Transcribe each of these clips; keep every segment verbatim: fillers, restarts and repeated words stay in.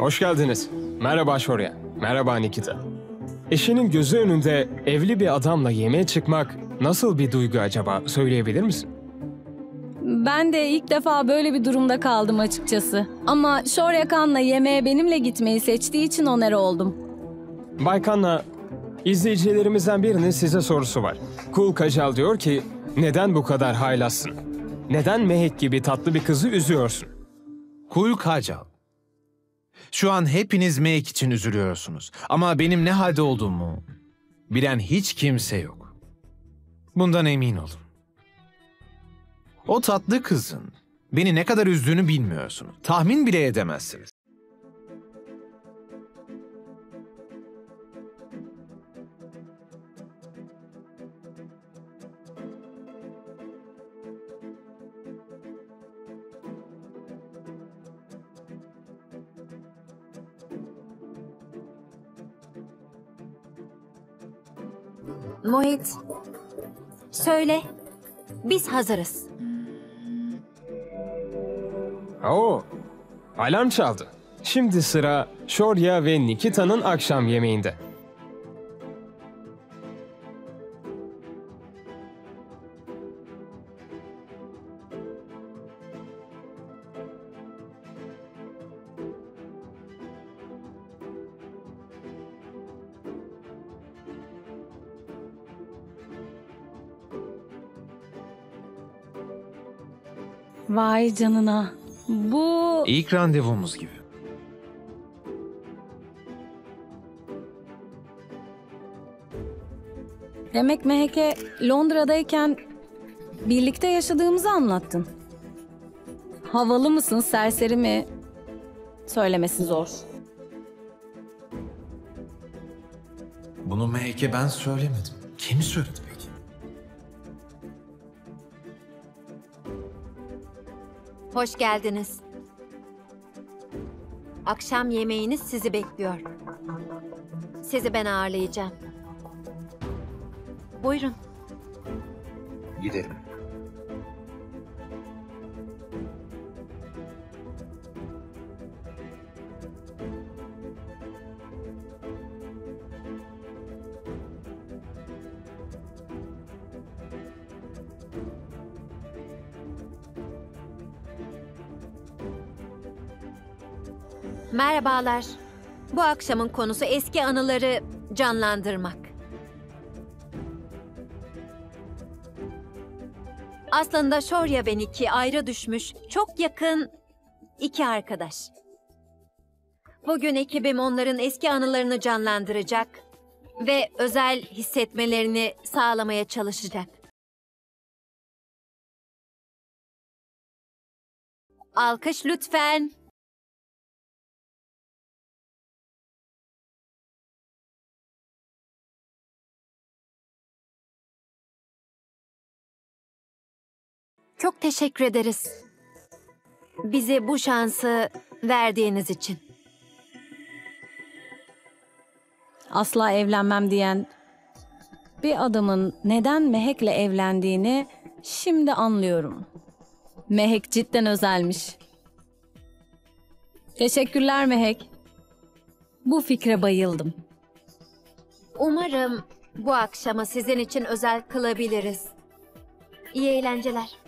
Hoş geldiniz. Merhaba Şorya. Merhaba Nikita. Eşinin gözü önünde evli bir adamla yemeğe çıkmak nasıl bir duygu acaba? Söyleyebilir misin? Ben de ilk defa böyle bir durumda kaldım açıkçası. Ama Şorya Khan'la yemeğe benimle gitmeyi seçtiği için onere oldum. Bay Khanna, izleyicilerimizden birinin size sorusu var. Kul Kajal diyor ki, neden bu kadar haylazsın? Neden Mehek gibi tatlı bir kızı üzüyorsun? Kul Kajal. Şu an hepiniz Mehek için üzülüyorsunuz. Ama benim ne halde olduğumu bilen hiç kimse yok. Bundan emin olun. O tatlı kızın beni ne kadar üzdüğünü bilmiyorsunuz. Tahmin bile edemezsiniz. Mohit, söyle. Biz hazırız. Oo, alarm çaldı. Şimdi sıra Şorya ve Nikita'nın akşam yemeğinde. Vay canına. Bu... İlk randevumuz gibi. Demek Mehek'e Londra'dayken birlikte yaşadığımızı anlattın. Havalı mısın, serseri mi? Söylemesi zor. Bunu Mehek'e ben söylemedim. Kim söyledi peki? Hoş geldiniz. Akşam yemeğiniz sizi bekliyor. Sizi ben ağırlayacağım. Buyurun. Gidelim. Merhabalar. Bu akşamın konusu eski anıları canlandırmak. Aslında Şorya ve Niki ayrı düşmüş, çok yakın iki arkadaş. Bugün ekibim onların eski anılarını canlandıracak ve özel hissetmelerini sağlamaya çalışacak. Alkış lütfen. Çok teşekkür ederiz. Bize bu şansı verdiğiniz için. Asla evlenmem diyen bir adamın neden Mehek'le evlendiğini şimdi anlıyorum. Mehek cidden özelmiş. Teşekkürler Mehek. Bu fikre bayıldım. Umarım bu akşamı sizin için özel kılabiliriz. İyi eğlenceler.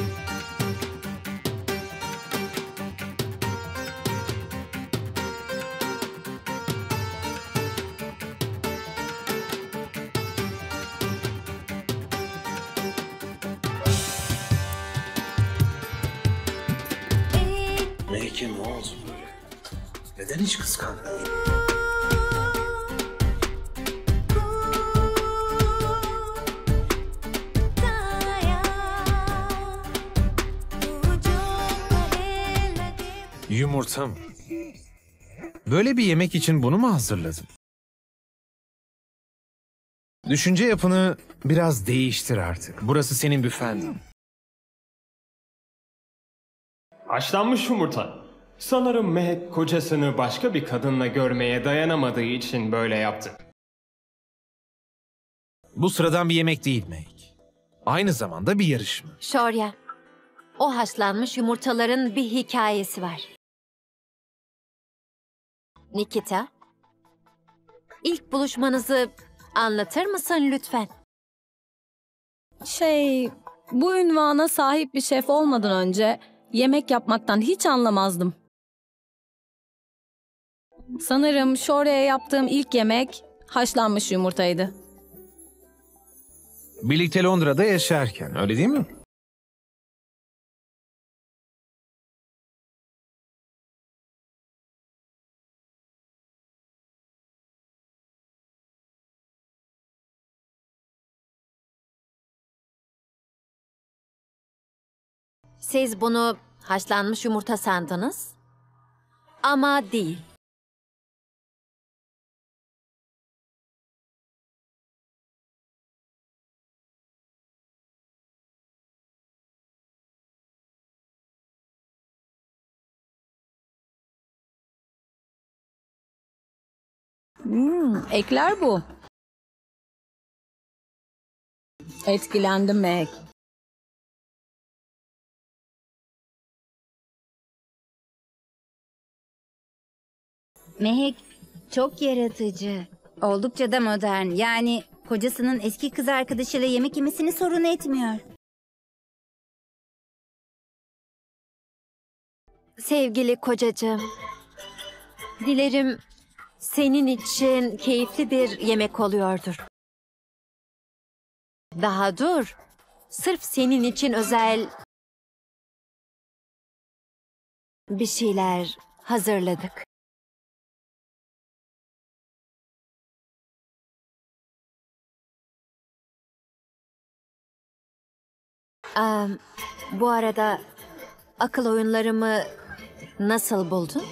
Mehek'e ne oldu böyle? Neden hiç kıskanmıyor? Yumurta mı? Böyle bir yemek için bunu mu hazırladın? Düşünce yapını biraz değiştir artık. Burası senin büfen. Haşlanmış yumurta. Sanırım Mehek kocasını başka bir kadınla görmeye dayanamadığı için böyle yaptı. Bu sıradan bir yemek değil Mehek. Aynı zamanda bir yarışma. Şorya, o haşlanmış yumurtaların bir hikayesi var. Nikita, ilk buluşmanızı anlatır mısın lütfen? Şey, bu ünvana sahip bir şef olmadan önce yemek yapmaktan hiç anlamazdım. Sanırım Shorya'ya yaptığım ilk yemek haşlanmış yumurtaydı. Birlikte Londra'da yaşarken, öyle değil mi? Siz bunu haşlanmış yumurta sandınız ama değil. Hmm, ekler bu. Etkilendim Meg. Mehek çok yaratıcı. Oldukça da modern. Yani kocasının eski kız arkadaşıyla yemek yemesini sorun etmiyor. Sevgili kocacığım, dilerim senin için keyifli bir yemek oluyordur. Daha dur, sırf senin için özel bir şeyler hazırladık. Aa, bu arada akıl oyunlarımı nasıl buldun?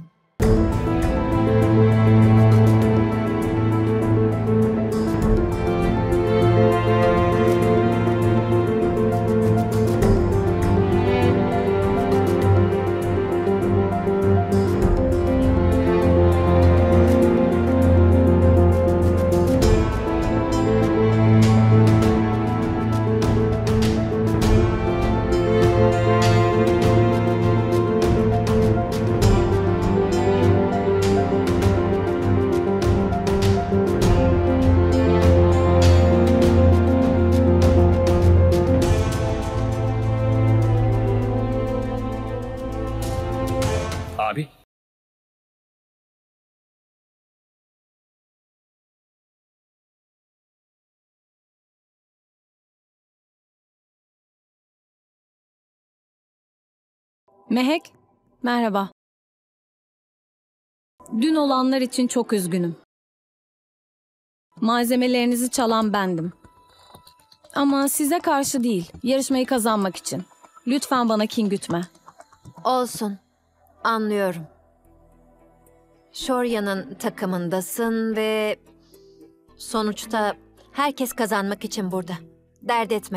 Abi. Mehek, merhaba. Dün olanlar için çok üzgünüm. Malzemelerinizi çalan bendim. Ama size karşı değil, yarışmayı kazanmak için. Lütfen bana kin gütme. Olsun, anlıyorum. Shorya'nın takımındasın ve sonuçta herkes kazanmak için burada. Dert etme.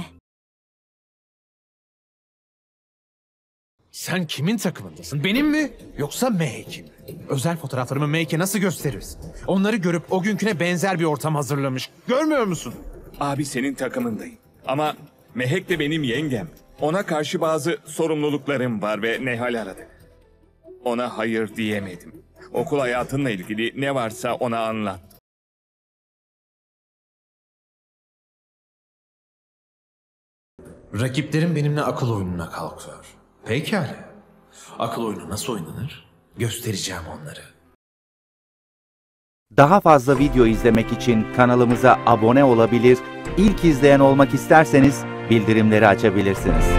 Sen kimin takımındasın? Benim mi? Yoksa Mehek'in mi? Özel fotoğraflarımı Mehek'e nasıl gösterirsin? Onları görüp o günküne benzer bir ortam hazırlamış. Görmüyor musun? Abi senin takımındayım. Ama Mehek de benim yengem. Ona karşı bazı sorumluluklarım var ve Nehal aradı. Ona hayır diyemedim. Okul hayatınla ilgili ne varsa ona anlat. Rakiplerim benimle akıl oyununa kalkıyor. Pekala. Akıl oyunu nasıl oynanır? Göstereceğim onları. Daha fazla video izlemek için kanalımıza abone olabilir, ilk izleyen olmak isterseniz bildirimleri açabilirsiniz.